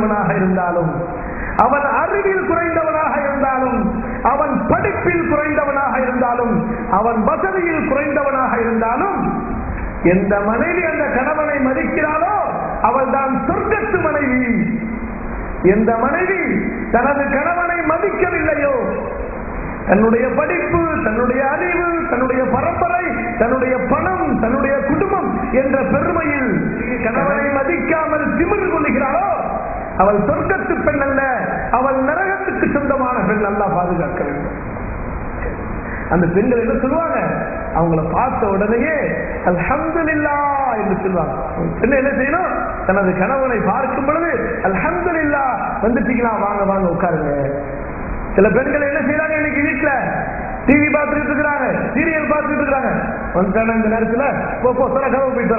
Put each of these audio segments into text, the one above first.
குறைந்தவனாக இருந்தாலும், அவன் அறிவில் குறைந்தவனாக இருந்தாலும், அவன் படிப்பில் குறைந்தவனாக இருந்தாலும், அவன் வசதியில் குறைந்தவனாக இருந்தாலும், எந்த மனைவி அந்த கணவனை மதிக்கிறாளோ அவள் தான் சொர்க்கத்து மனைவி. எந்த மனைவி தனது கணவனை மதிக்கவில்லையோ, தன்னுடைய படிப்பு, தன்னுடைய அறிவு, தன்னுடைய பரம்பரை, தன்னுடைய பணம், தன்னுடைய குடும்பம் என்ற பெருமையில் கணவனை மதிக்காமல் திமிரு கொள்கிறாளோ அவள் சொர்க்கத்து பெண் அல்ல, அவள் நரகத்துக்கு சொந்தமான பெண். அல்லாஹ் பாதுகாக்க வேண்டும். அந்த பெண்கள் என்ன சொல்லுவாங்க? அவங்கள பார்த்த உடனேயே அல்ஹம்துலில்லாஹ் என்று சொல்லுவாங்க. பெண் என்ன செய்யணும்? தனது கணவனை பார்க்கும் பொழுது அல்ஹம்துலில்லாஹ், வந்துட்டீங்களா, வாங்க வாங்க உட்காருங்க. சில பெண்கள் என்ன செய்யறாங்க? இன்னைக்கு வீட்டுல டிவி பார்த்துட்டு இருக்கிறாங்க, சீரியல் பார்த்துட்டு இருக்காங்க. வந்துட்டான இந்த நேரத்துல கனவு போயிட்டு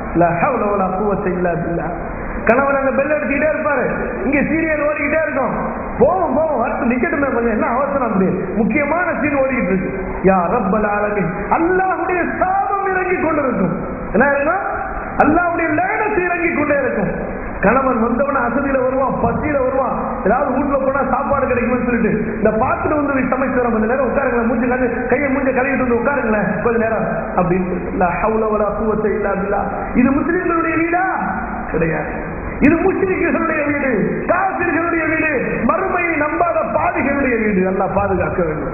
வரா. கணவன் அங்க பெல் அடிச்சுக்கிட்டே இருப்பாரு, இங்க சீரியல் ஓடிக்கிட்டே இருக்கும். போவோம் போவோம் வரத்து நிக்கட்டுமே, கொஞ்சம் என்ன அவசரம்? அப்படி முக்கியமான சீன் ஓடிக்கிட்டு இருக்கு. யா ரப்பல் ஆலமீன், அல்லாஹ்வுடைய சாபம் இறங்கி கொண்டிருக்கும். என்ன இருக்கும்? அல்லாஹ்வுடைய லேனஸ் இறங்கி கொண்டே இருக்கும். கணவன் வந்தவன அசதியில வருவான், பசியில வருவான், ஏதாவது வீட்டுல போனா சாப்பாடு கிடைக்கும்னு சொல்லிட்டு இந்த பாத்துட்டு வந்து சமைச்சு கொஞ்ச நேரம் உட்காருங்களேன், மூஞ்சி கையை மூஞ்ச கழுவிட்டு வந்து உட்காருங்களேன் கொஞ்ச நேரம் அப்படின்னு. இது முஸ்லிம்களுடைய வீடா? கிடையாது. இது முஸ்லிம்களுடைய வீடு, காபிர்களுடைய வீடு, மறுமையை நம்பாத பாவிகளுடைய வீடு. அல்லாஹ் பாதுகாக்க வேண்டும்.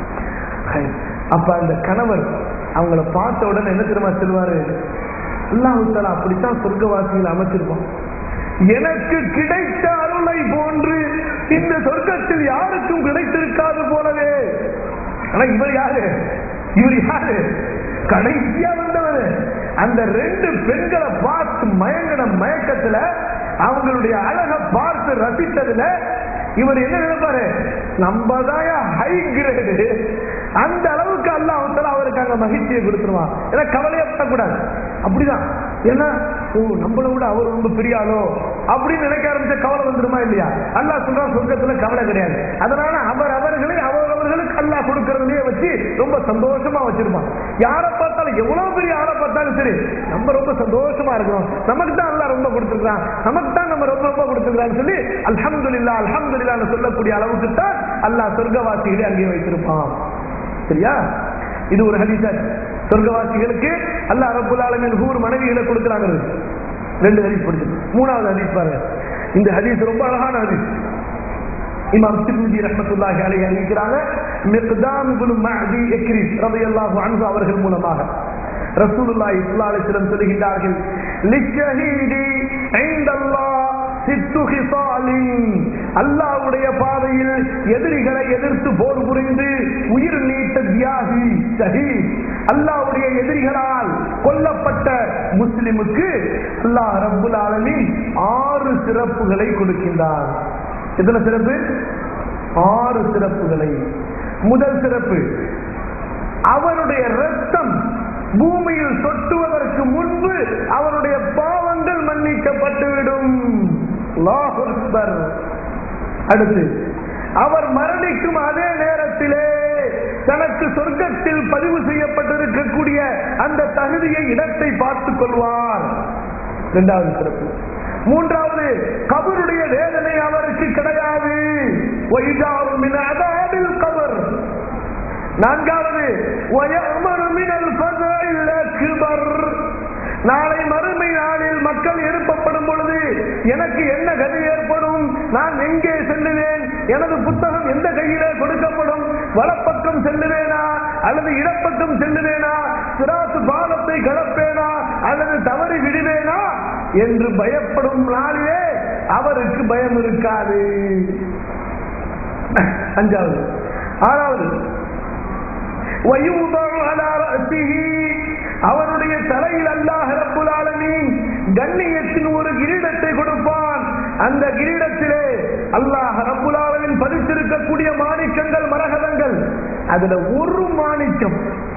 அப்ப அந்த கணவர் அவங்கள பார்த்த உடனே என்ன தெரியுமா சொல்வாரு? அல்லாஹ் தஆலா அப்படித்தான் சொர்க்கவாசிகள் அமைச்சிருப்பான். எனக்கு கிடைத்த அருளை போன்று இந்த சொர்க்கத்தில் யாருக்கும் கிடைத்திருக்காது போலவே. ஆனா இவர் யாரு? இவர் யாரு? கடைசியா வந்தவர். அந்த ரெண்டு பெண்களை பார்த்து மயங்கின மயக்கத்துல, அவங்களுடைய அழகை பார்த்து ரசித்ததுல இவர் என்ன நினைப்பாரு? நம்மதாயா ஹை கிரேடு. அந்த அளவுக்கு அல்லாஹ் தஆலா அவருக்கு அங்க மகிழ்ச்சியை கொடுத்துருவான். ஏன்னா கவலையப்படக்கூடாது. அப்படிதான். ஏன்னா நம்மளை விட அவர் ரொம்ப பெரிய ஆளோ அப்படின்னு நினைக்க ஆரம்பிச்ச கவலை வந்துருமா இல்லையா? அல்லாஹ் சொல்றான் சொர்க்கத்துல கவலை கிடையாது. அதனால அவர்களுக்கு அல்லாஹ் கொடுக்கறதுலயே வச்சு ரொம்ப சந்தோஷமா வச்சிருப்பான். யாரை பார்த்தாலும், எவ்வளவு பெரிய ஆளை பார்த்தாலும் சரி, நம்ம ரொம்ப சந்தோஷமா இருக்கணும். நமக்கு தான் அல்லாஹ் ரொம்ப கொடுத்துருக்கான், நமக்கு தான் நம்ம ரொம்ப ரொம்ப கொடுத்துருக்கான்னு சொல்லி அல்ஹம்துலில்லாஹ் அல்ஹம்துலில்லாஹ்னு சொல்லக்கூடிய அளவுக்கு தான் அல்லாஹ் சொர்க்கவாசிகளை அங்கே வைத்திருப்பான். சரியா? இது ஒரு ஹதீஸ். சொர்க்கவாசிகளுக்கு அல்லாஹ் ரப்பல் ஆலமீன் ஹூர் மனைவிகளை கொடுக்கிறாங்க. ரெண்டு ஹதீஸ் படிச்சு. மூணாவது ஹதீஸ் பாருங்க. இந்த ஹதீஸ் ரொம்ப அழகான ஹதீஸ். இமாம் திர்மிதி ரஹ்மத்துல்லாஹி அலைஹி அறிவிக்கிறாங்க, மிக்தாம் இப்னு மஅதி இக்ரிஸ் ரலியல்லாஹு அன்ஹு அவர்கள் மூலமாக ரசூலுல்லாஹி ஸல்லல்லாஹு அலைஹி வஸல்லம் சொல்கிறார்கள், லிஷஹீதி இன்தல்லாஹ் சித்து ஹிசாலின், அல்லாஹ்வுடைய பாதையில் எதிரிகளை எதிர்த்து போர் புரிந்து உயிர் நீத்த தியாகி ஷஹீத், அல்லாஹ்வுடைய எதிரிகளால் கொல்லப்பட்ட முஸ்லிமுக்கு அல்லாஹ் ரப்புல் ஆலமீன் 6 சிறப்புகளை கொடுக்கின்றார். எத்தனை சிறப்பு? 6 சிறப்புகளை. முதல் சிறப்பு, அவருடைய ரத்தம் பூமியில் சொட்டுவதற்கு முன்பு அவருடைய பாவங்கள் மன்னிக்கப்பட்டுவிடும். அல்லாஹு அக்பர். அடுத்து, அவர் மரணிக்கும் அதே நேரத்திலே தனக்கு சொர்க்கத்தில் பதிவு செய்யப்பட்டிருக்கக்கூடிய அந்த தகுதியை, இடத்தை பார்த்துக் கொள்வார். இரண்டாவது சிறப்பு. மூன்றாவது, கபருடைய வேதனை அவருக்கு கிடையாது. நான்காவது, நாளை மறுமை நாளில் மக்கள் எழுப்பப்படும் பொழுது எனக்கு என்ன கதி ஏற்படும்? நான் எங்கே செல்லுவேன்? எனது புத்தகம் எந்த கையிலே கொடுக்கப்படும்? வலப்பக்கம் செல்லுவேனா அல்லது இடப்பக்கம் செல்லுவேனா? சிராத்து பாலத்தை கடப்பேனா அல்லது தவறி விடுவேனா என்று பயப்படும் நாளிலே அவருக்கு பயம் இருக்காது. அஞ்சாவது. ஆறாவது, அவருடைய தலையில் அல்லாஹ் ரப்புல் ஆலமீன் கண்ணியத்தின் ஒரு கிரீடத்தை கொடுப்பான். அந்த கிரீடத்திலே அல்லாஹ் ரப்புல் ஆலமீன் பதித்திருக்கக்கூடிய மாணிக்கங்கள், மரகதங்கள், அதுல ஒரு மாணிக்கம்,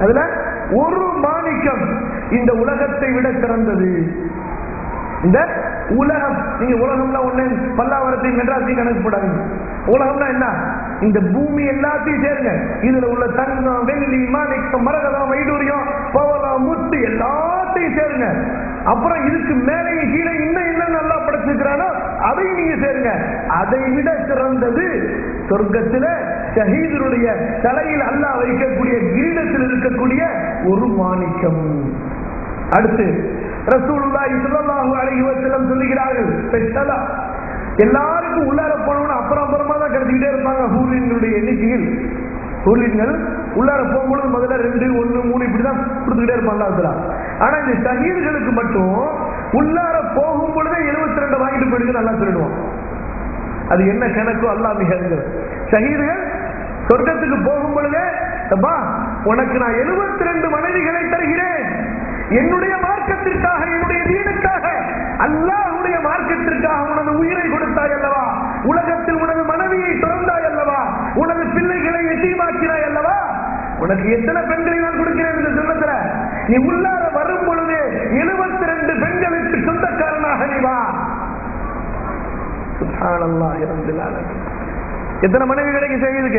இந்த உலகத்தை விட சிறந்தது. இந்த உலகம், நீங்க உலகம்னா ஒண்ணு பல்லாவரத்தையும் மெட்ராஸையும் கணக்கு போடாதீங்க. உலகம்னா என்ன? இந்த பூமி எல்லாத்தையும் சேருங்க. இதுல உள்ள தங்கம், வெள்ளி, மாணிக்கம், மரகதம், வைடூரியம், பவளம், முத்து எல்லாத்தையும் சேருங்க. அப்புறம் இதுக்கு மேலே கீழே இன்னும் என்ன நல்லா படைச்சிருக்கிறானோ அதை நீங்க சேருங்க. அதை விட சிறந்தது சொர்க்கத்தில் ஷஹீதருடைய தலையில் அல்லாஹ் வைக்கக்கூடிய கிரீடத்தில் இருக்கக்கூடிய ஒரு மாணிக்கம். அடுத்து ரசூலுல்லாஹி ஸல்லல்லாஹு அலைஹி வஸல்லம் சொல்லுகிறார்கள், ஸ்பெஷலா எல்லாருக்கும் உள்ளார போனவன அப்புறமா தான் கிடைச்சிக்கிட்டே இருப்பாங்க ஹூலின்களுடைய எண்ணிக்கையில். ஹூலின்கள் உள்ளார போகும்போது முதல்ல 2, 1, 3 இப்படிதான் கொடுத்துக்கிட்டே இருப்பாங்க. ஆனா இந்த ஷஹீதுகளுக்கு மட்டும் உள்ளார போகும் பொழுதே 72 வாங்கிட்டு போயிடுங்க நல்லா சொல்லிடுவோம். அது என்ன கணக்கோ அல்லாஹ் மிக ஷஹீதுகள் சொர்க்கத்துக்கு போகும் பொழுதே உனக்கு நான் 72 மனைவிகளை தருகிறேன், என்னுடைய மார்க்கத்திற்காக, என்னுடைய தீனுக்காக, அல்லாஹ்வுடைய மார்க்கத்திற்காக உனது உயிரை கொடுத்தாய் அல்லவா, உலகத்தில் உனது மனைவியை திறந்தாய் அல்லவா, உனது பிள்ளைகளை எத்தீமாக்கினாய் அல்லவா, உனக்கு எத்தனை பெண்களை நான் கொடுக்கிறேன் என்று சொன்னதுல நீ உள்ளார வரும் பொழுது 72 பெண்களுக்கு சொந்தக்காரனாக நீ வா. சுப்ஹானல்லாஹ். எத்தனை மனைவி கிடைக்கும் செய்யுதுக்கு?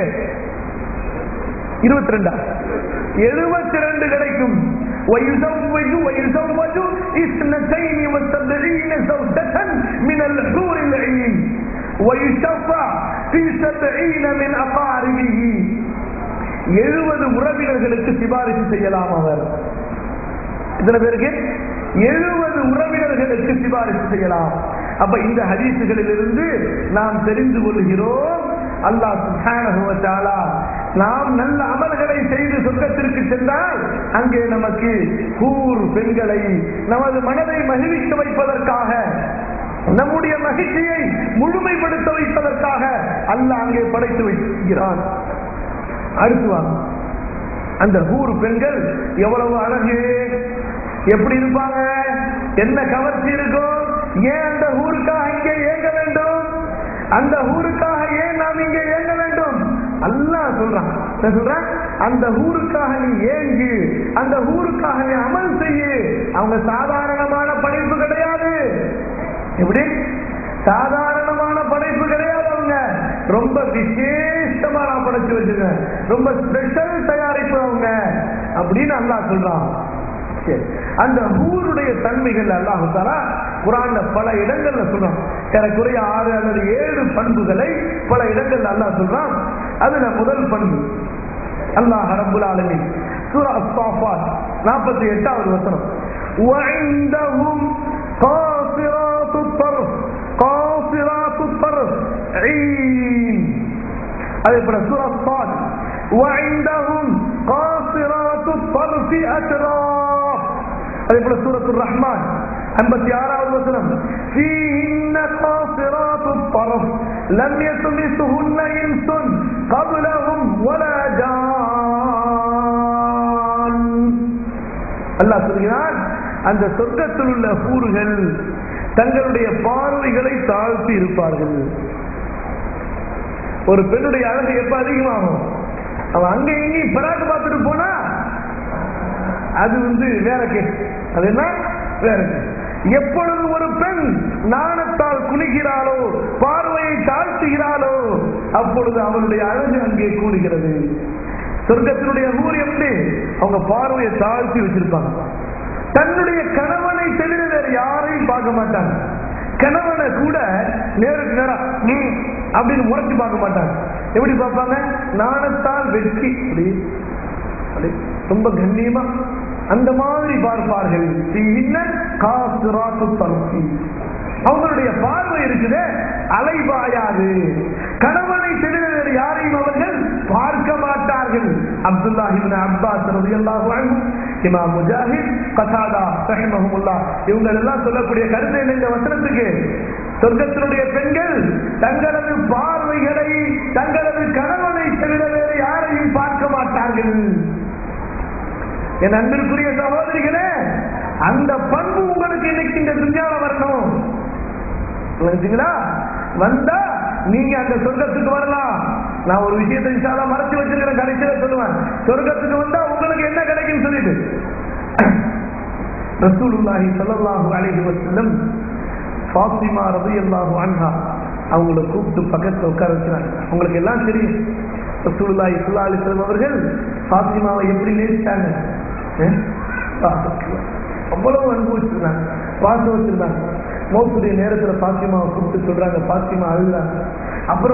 22. 72 கிடைக்கும். ويزوج 72 زوجة من الحور العين ويشفع في 70 من أقاربه. 70 உறவினர்களுக்கு சிபாரிசு செய்யலாம் அவர். இத்தனை பேருக்கு 70 உறவினர்களுக்கு சிபாரிசு செய்யலாம். அப்ப இந்த ஹதீசுகளில் இருந்து நாம் தெரிந்து கொள்கிறோம், அல்லாஹ் சுப்ஹானஹு வ தஆலா நாம் நல்ல அமல்களை செய்து சொர்க்கத்திற்கு சென்றால் அங்கே நமக்கு ஹூர் பெண்களை நமது மனதை மகிழ்விக்க வைப்பதற்காக, நம்முடைய மகிழ்ச்சியை முழுமைப்படுத்த வைப்பதற்காக அல்லாஹ் அங்கே படைத்து வைக்கிறான். அடுத்துவாங்க அந்த ஹூர் பெண்கள் எவ்வளவு அழகு, எப்படி இருப்பாங்க, என்ன கவர்ச்சி இருக்கும், ஏன் அந்த ஊருக்காக இங்கே ஏங்க வேண்டும், அந்த ஊருக்காக ஏன் நாம் இங்கே ஏங்க வேண்டும்? அல்லாஹ் சொல்றான், அந்த ஊருக்காக நீ ஏங்கு, அந்த ஊருக்காக நீ அமல் செய்யு. அவங்க சாதாரணமான படைப்பு கிடையாது. எப்படி? சாதாரணமான படைப்பு கிடையாது. அவங்க ரொம்ப விசேஷமா நான் படைச்சு வச்சிருக்கேன், ரொம்ப ஸ்பெஷல் தயாரிப்பு அவங்க அப்படின்னு அல்லாஹ் சொல்றான். அந்த ஊருடைய தன்மைகள் அல்லாஹ் தஆலா குர்ஆன்ல பல இடங்கள்ல சொல்றான். ஏறக்குறைய 6 அல்லது 7 பண்புகளை பல இடங்கள்ல அல்லாஹ் சொல்றான். அதுல முதல் பண்பு அல்லாஹ் ரப்பல் ஆலமீன் சூரா அஸ்-ஸாஃபாத் 48வது வசனம், وعندهم قاصرات الطرف قاصرات الطرف عين. அதே போல சூரா ஸாத் وعندهم قاصرات الطرف أتراف. அதே போல சூரத்துர் ரஹ்மான் 56வது வசனம், فيهن قاصرات الطرف لم يطمثهن إنس قبلهم ولا جان. அல்லாஹ் சொல்கிறான், அந்த சொர்க்கத்தில் உள்ள ஹூர்கள் தங்களுடைய பார்வைகளை தாழ்த்தி இருப்பார்கள். ஒரு பெண்ணுடைய அழகு எப்ப அதிகமாகும், அவன் அங்க எங்கேயும் பராக்கு பார்த்துட்டு போனா அது வேற கேஸ். அது என்ன வேற கேஸ். எப்பொழுது ஒரு பெண் நாணத்தால் குனிகிறாளோ, பார்வையை தாழ்த்துகிறாளோ, அப்பொழுது அவளுடைய அழகு அங்கே கூடுகிறது. சொர்க்கத்தினுடைய ஊர் எப்படி? அவங்க பார்வையை தாழ்த்தி வச்சிருப்பாங்க. தன்னுடைய கணவனை தவிர வேற யாரையும் பார்க்க மாட்டாங்க. கணவனை கூட நேருக்கு நேரா அப்படின்னு முறைச்சு பார்க்க மாட்டாங்க. எப்படி பார்ப்பாங்க? நாணத்தால் வெட்கி ரொம்ப கண்ணியமா அந்த மாதிரி பார்ப்பார்கள். அவங்களுடைய பார்வை இருக்குது அலைபாயாது. கணவனை தவிர வேறு யாரையும் அவர்கள் பார்க்க மாட்டார்கள். அப்துல்லாஹ் இப்னு அப்பாஸ் ரலியல்லாஹு அன்ஹு, இமாம் முஜாஹித், கதாதா ரஹிமஹுல்லாஹ் இவங்க எல்லாம் சொல்லக்கூடிய கருத்து என்ன இந்த வசனத்துக்கு? சொர்க்கத்தினுடைய பெண்கள் தங்களது பார்வைகளை தங்களது கணவனை தவிர வேறு யாரையும் பார்க்க மாட்டார்கள். என் அன்பிற்குரிய சகோதரிகளே, அந்த பண்பு உங்களுக்கு இன்னைக்கு இந்த துன்யால வரணும். வந்தா நீங்க அந்த சொர்க்கத்துக்கு வரலாம். நான் ஒரு விஷயத்தை இன்ஷா அல்லாஹ் மறைச்சு வச்சிருக்கிறேன், கடைசியில சொல்லுவேன். சொர்க்கத்துக்கு வந்தா உங்களுக்கு என்ன கிடைக்கும் சொல்லிட்டு ரசூலுல்லாஹி ஸல்லல்லாஹு அலைஹி வஸல்லம் ஃபாத்திமா ரலியல்லாஹு அன்ஹா அவங்களை கூப்பிட்டு பக்கத்துல உட்கார வச்சாங்க. உங்களுக்கு எல்லாம் தெரியும், ரசூலுல்லாஹி ஸல்லல்லாஹு அலைஹி வஸல்லம் அவர்கள் ஃபாத்திமாவை எப்படி நேசித்தாங்க, அவ்வளவு அனுபவிச்சிருந்தாங்க, பாசம் வச்சிருந்தாங்க. மௌத்துடைய நேரத்துல பாத்திமாவை கூப்பிட்டு சொல்றாங்க, பாத்திமா அழுறாங்க. அப்புறம்